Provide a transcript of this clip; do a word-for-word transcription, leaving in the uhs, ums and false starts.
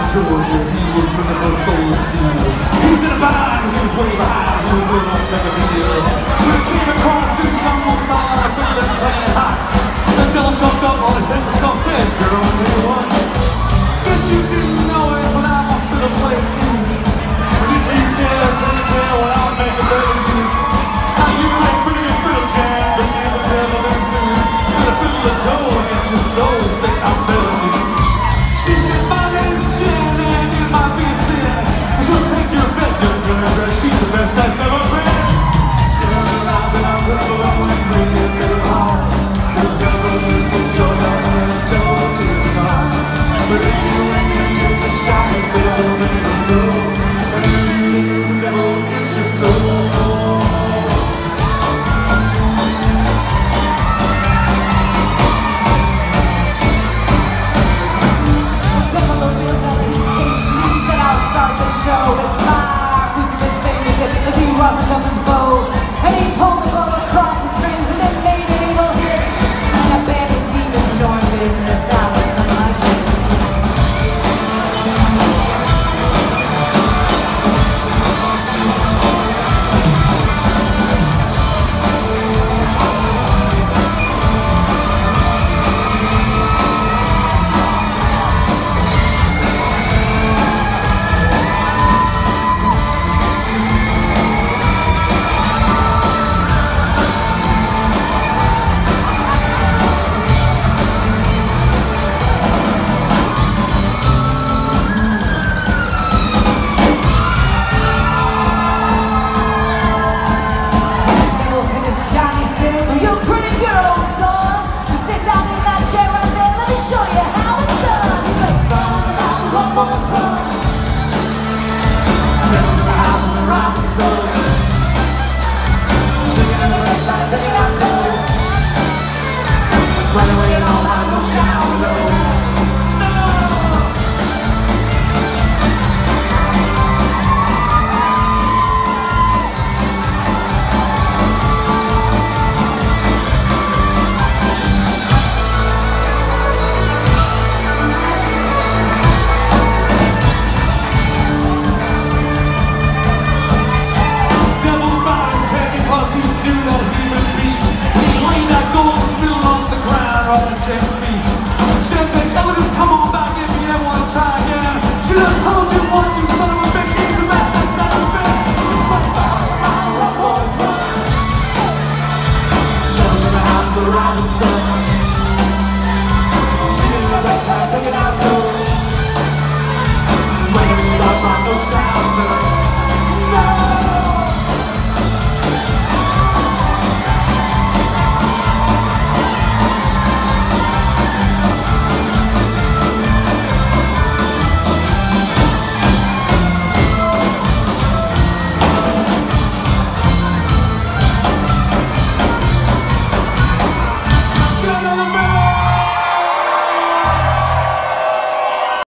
Georgia, he was the nickel soul steel. He was in a band, he was way behind, he was with a mega deal. When he came across this jungle style, I felt like playing it hot. The devil jumped up on it, hit the song, said, girl, I'll tell you what. Guess you didn't know it, but I'm a fiddle player too. But if you care, tell me tell what I'll make a better you. Now you play pretty good fiddle jam, but you the devil is too. With a fiddle that go against your soul, think I'm better than you. She said, my name's Jen, and it might be a sin, but she'll take your bet, you're gonna regret. She's the best that's ever been. She'll realize that I'm good and bring it fiddle hard. Cause everyone is Saint George, I'm gonna tell the kids about. But if you ain't gonna get the shot, the fiddle make them go. And if you leave, the devil gets your soul. Show his fire flew from his fingertip as he rustled up his bow, and he pulled the bow across the strings and it made an evil hiss, and a band of demons joined in the silence of my bliss. Should've told you what you son of a